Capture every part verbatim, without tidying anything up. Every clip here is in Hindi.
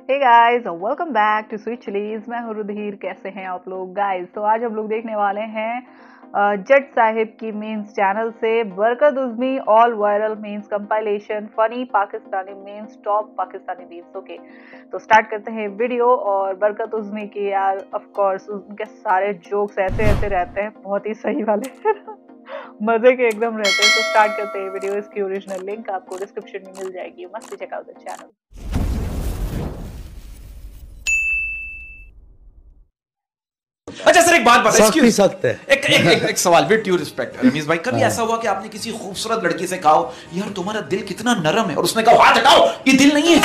Hey guys, welcome back to sweet chillies. मैं हूं रुधिर। कैसे हैं आप लोग गाइस? तो आज हम लोग देखने वाले हैं जट साहिब की मीम्स चैनल से Barkat Uzmi all viral memes compilation funny Pakistani memes top Pakistani memes. Okay, तो स्टार्ट करते हैं वीडियो। और बरकत उज़्मी की यार ऑफ कोर्स उनके सारे जोक्स ऐसे ऐसे रहते हैं, बहुत ही सही वाले मजे के एकदम रहते हैं। तो स्टार्ट करते हैं वीडियो। इसकी ओरिजिनल लिंक आपको डिस्क्रिप्शन में मिल जाएगी। मस्त चेक आउट द चैनल। अच्छा सर, एक बात बता, सख्त ही सख्त है। एक, एक, एक, एक सवाल विद ड्यू रिस्पेक्ट रमीज भाई, कभी ऐसा हुआ कि आपने किसी खूबसूरत लड़की से कहा यार तुम्हारा दिल कितना नरम है, और उसने कहा हाथ हटाओ ये दिल नहीं है?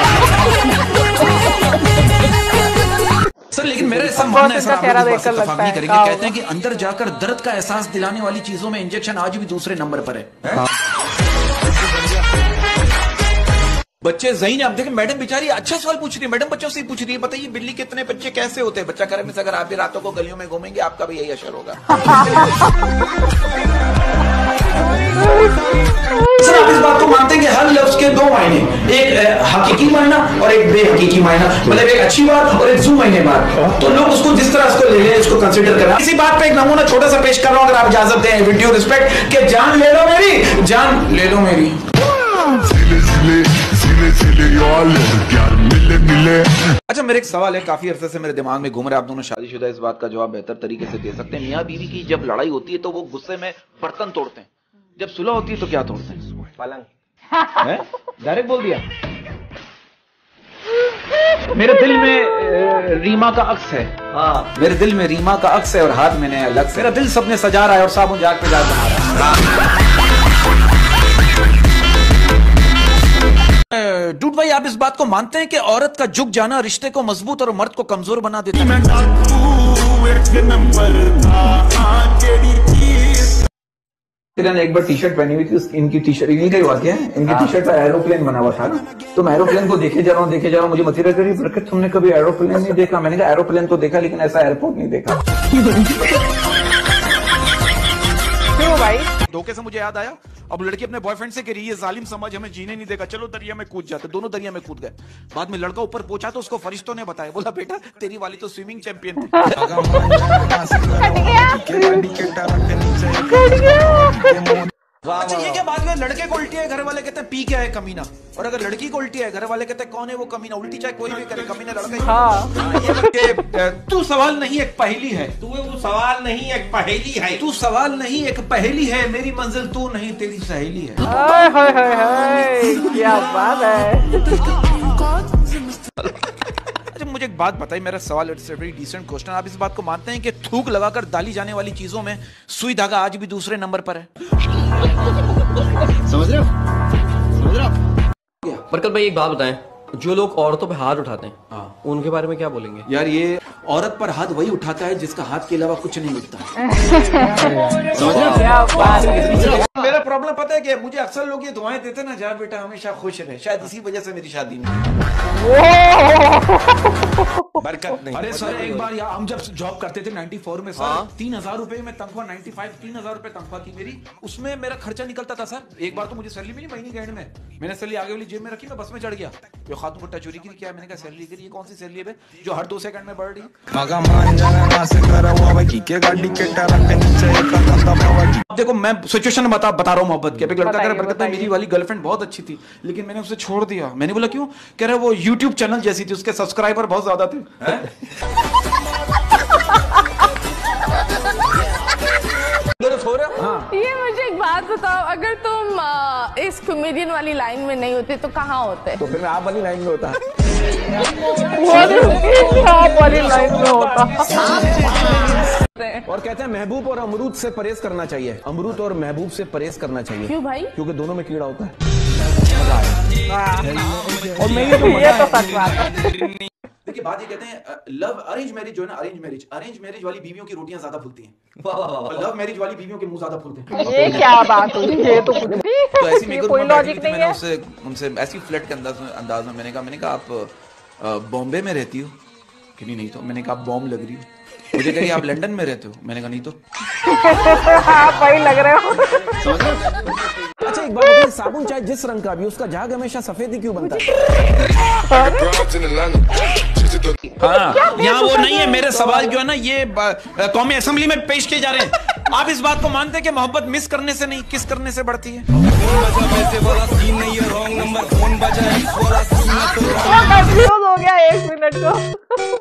सर लेकिन मेरा ऐसा मानना है, सर आप लोग इस बात से इत्तेफाक नहीं करेंगे, कहते हैं कि अंदर जाकर दर्द का एहसास दिलाने वाली चीजों में इंजेक्शन आज भी दूसरे नंबर पर है। बच्चे ज़हीन आप देखें, मैडम बेचारी अच्छा सवाल पूछ रही है। मैडम बच्चों से ही पूछ रही है, बताइए बिल्ली कितने बच्चे कैसे होते हैं? बच्चा करे में से अगर आप भी रातों को गलियों में घूमेंगे आपका भी यही असर होगा। सर आप इस बात को मानते हैं कि हर लफ्ज के दो मायने, एक हकीकी मायना और एक बेहकीकी मायना, मतलब एक अच्छी बात और एक जू मायने बात। तो लोग उसको जिस तरह उसको ले लें, इसको कंसीडर करें। इसी बात पे एक नमूना छोटा सा पेश कर रहा हूं, अगर आप इजाजत दें विद ड्यू रिस्पेक्ट, कि जान ले लो मेरी, जान ले लो मेरी। अच्छा मेरे एक सवाल है, काफी अरसे से मेरे दिमाग में घूम रहा है, आप दोनों शादीशुदा इस बात का जवाब बेहतर तरीके से दे सकते हैं। मियाँ बीवी की जब लड़ाई होती है तो वो गुस्से में बर्तन तोड़ते हैं, जब सुलह होती है तो क्या तोड़ते हैं? पलंग। डायरेक्ट बोल दिया। मेरे दिल में रीमा का अक्स है। हाँ, मेरे दिल में रीमा का अक्स है और हाथ में नया अलग से। मेरा दिल सबने सजा रहा है और साबुन जाग पे जाग बना रहा है। डूड भाई, आप इस बात को मानते हैं कि औरत का झुक जाना रिश्ते को मजबूत और मर्द को कमजोर बना देता है? एक बार टी शर्ट पहनी हुई थी, इनकी टी शर्ट इन्हीं का ही वाकया है, इनकी टी शर्ट पर एरोप्लेन बना हुआ था ना, तो मैं एरोप्लेन को देखे जा रहा हूँ देखे जा रहा हूँ मुझे मतीरा करी, बरकत तुमने कभी एरोप्लेन नहीं देखा? मैंने कहा एरोप्लेन तो देखा लेकिन ऐसा एयरपोर्ट नहीं देखा। क्यों भाई? धोखे से मुझे याद आया, अब लड़की अपने बॉयफ्रेंड से कह रही है जालिम समाज हमें जीने नहीं देगा, चलो दरिया में कूद जाते। दोनों दरिया में कूद गए। बाद में लड़का ऊपर पहुंचा तो उसको फरिश्तों ने बताया, बोला बेटा तेरी वाली तो स्विमिंग चैंपियन थी। अच्छा ये क्या बात है, लड़के को उल्टी है घर वाले कहते हैं पी क्या है कमीना, और अगर लड़की को उल्टी है घर वाले कहते हैं कौन है वो कमीना? उल्टी चाहे कोई भी करे, कमीना लड़का। हाँ। ये तू सवाल नहीं एक पहेली है, तू वो सवाल नहीं एक पहेली है, तू सवाल नहीं एक पहेली है, मेरी मंजिल तू नहीं तेरी सहेली है। हाय हाय हाय हाय, क्या बात है। मुझे एक बात बताइए, मेरा सवाल it's a very decent question, आप इस बात को मानते हैं कि थूक लगाकर डाली जाने वाली चीजों में सुई धागा आज भी दूसरे नंबर पर है? समझ रहे हो? समझ रहे हो? बरकत भाई एक बात बताएं, जो लोग औरतों पे हाथ उठाते हैं, हाँ, उनके बारे में क्या बोलेंगे? यार ये औरत पर हाथ वही उठाता है जिसका हाथ के अलावा कुछ नहीं मिलता। समझ रहे हो? मेरा प्रॉब्लम पता है कि मुझे अक्सर लोग ये दुआएं देते ना, जा बेटा हमेशा खुश रहे, शायद इसी वजह से मेरी शादी नहीं। बरकत नहीं। अरे सर एक बार यार हम जब जॉब करते थे चौरानवे में सर, हाँ? तीन हजार रुपए में तनख्वाह, पचानवे तीन हजार रुपए तनख्वाह थी मेरी, उसमें मेरा खर्चा निकलता था सर। एक बार तो मुझे सैलरी मिली महीने के एंड में, मैंने सैलरी आगे वाली जेब में रखी, मैं बस में चढ़ गया, जो खातून को चोरी की क्या, मैंने कहा सैलरी करी, कौन सी सैलरी है जो हर दो सेकंड में बढ़ रही है? देखो मैं सिचुएशन बता बता रहा हूँ मोहब्बत के। एक लड़का कह रहा बरकत मेरी वाली गर्लफ्रेंड बहुत अच्छी थी लेकिन मैंने उसे छोड़ दिया। मैंने बोला क्यों? कह रहा वो यूट्यूब चैनल जैसी थी, उसके सब्सक्राइबर बहुत ज्यादा थे। हाँ। ये मुझे एक बात बताओ, अगर तुम आ, इस कॉमेडियन वाली लाइन में नहीं होते तो कहाँ होते? तो फिर मैं आप वाली लाइन में होता। आप वाली लाइन में होता। और कहते हैं महबूब और अमरूद से परहेज करना चाहिए, अमरूद और महबूब से परहेज करना चाहिए। क्यों भाई? क्योंकि दोनों में कीड़ा होता है। और मैं ये तो सच बात है। देखिए बात ये कहते हैं लव अरेंज मैरिज जो है ना, अरेंज मैरिज अरेंज मैरिज वाली बीवियों की रोटियां ज्यादा फूलती हैं, और लव मैरिज वाली बीवियों के मुंह ज्यादा फूलते हैं। ये क्या बात हुई? ये तो कुछ भी तो ऐसी मेरे कोई लॉजिक नहीं है। उससे उनसे ऐसी फ्लर्ट के अंदाज में अंदाज में मैंने कहा मैंने कहा आप बॉम्बे में रहती हो? कि नहीं नहीं तो मैंने कहा आप बॉम्ब लग रही हो। मुझे कही आप लंदन में रहते हो? मैंने कहा नहीं तो। आप वही लग रहे हो। अच्छा एक बात बताइए, साबुन चाहे जिस रंग का भी उसका झाग हमेशा सफेद ही क्यों बनता है? हाँ, यहाँ वो नहीं है। मेरे सवाल जो है ना ये कौमी असेंबली में पेश किए जा रहे हैं। आप इस बात को मानते हैं कि मोहब्बत मिस करने से नहीं किस करने से बढ़ती है? हो गया एक मिनट को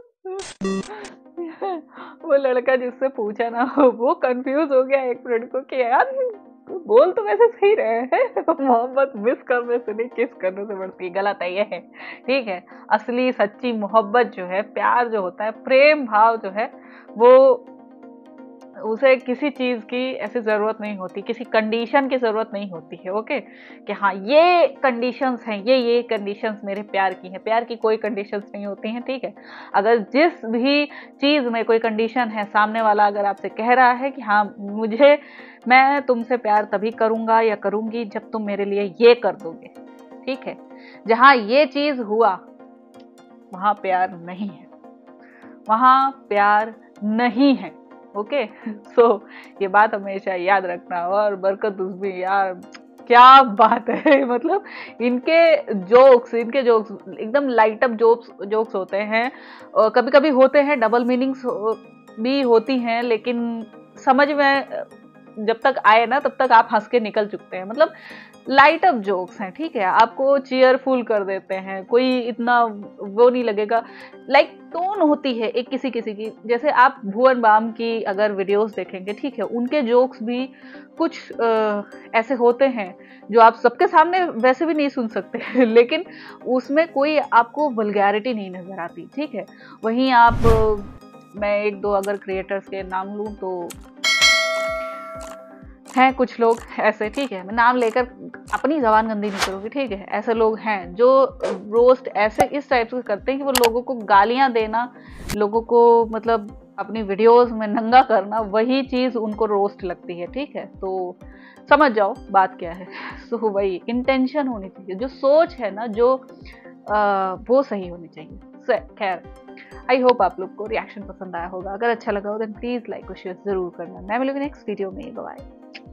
वो लड़का जिससे पूछा ना वो कंफ्यूज हो गया एक मिनट को कि यार बोल तो वैसे सही रहे हैं मोहब्बत मिस करने से नहीं किस करने से बढ़ती है। गलत है ये है, ठीक है। असली सच्ची मोहब्बत जो है, प्यार जो होता है, प्रेम भाव जो है, वो उसे किसी चीज की ऐसी जरूरत नहीं होती, किसी कंडीशन की जरूरत नहीं होती है। ओके, कि हाँ ये कंडीशंस हैं, ये ये कंडीशंस मेरे प्यार की हैं। प्यार की कोई कंडीशंस नहीं होती हैं, ठीक है। अगर जिस भी चीज में कोई कंडीशन है, सामने वाला अगर आपसे कह रहा है कि हाँ मुझे मैं तुमसे प्यार तभी करूंगा या करूंगी जब तुम मेरे लिए ये कर दोगे, ठीक है। जहां ये चीज हुआ वहां प्यार नहीं है, वहां प्यार नहीं है। ओके, सो ये बात हमेशा याद रखना। और बरकत उज़्मी यार क्या बात है, मतलब इनके जोक्स इनके जोक्स एकदम लाइट अप जोक्स जोक्स होते हैं। और कभी कभी होते हैं डबल मीनिंग्स भी होती हैं, लेकिन समझ में जब तक आए ना तब तक आप हंस के निकल चुकते हैं। मतलब लाइट अप जोक्स हैं, ठीक है, आपको चीयरफुल कर देते हैं, कोई इतना वो नहीं लगेगा। लाइक टोन होती है एक किसी किसी की, जैसे आप भुवन बाम की अगर वीडियोस देखेंगे, ठीक है, उनके जोक्स भी कुछ आ, ऐसे होते हैं जो आप सबके सामने वैसे भी नहीं सुन सकते लेकिन उसमें कोई आपको वल्गैरिटी नहीं नजर आती, ठीक है। वहीं आप मैं एक दो अगर क्रिएटर्स के नाम लूँ तो हैं कुछ लोग ऐसे, ठीक है, मैं नाम लेकर अपनी जबान गंदी नहीं करूँगी, ठीक है। ऐसे लोग हैं जो रोस्ट ऐसे इस टाइप से करते हैं कि वो लोगों को गालियां देना, लोगों को मतलब अपनी वीडियोस में नंगा करना, वही चीज़ उनको रोस्ट लगती है, ठीक है। तो समझ जाओ बात क्या है। सो so, वही इंटेंशन होनी चाहिए, जो सोच है ना जो आ, वो सही होनी चाहिए। खैर, आई होप आप लोग को रिएक्शन पसंद आया होगा। अगर अच्छा लगा हो देन प्लीज लाइक और शेयर जरूर करना। मैं मिलूंगी नेक्स्ट वीडियो में। बाय।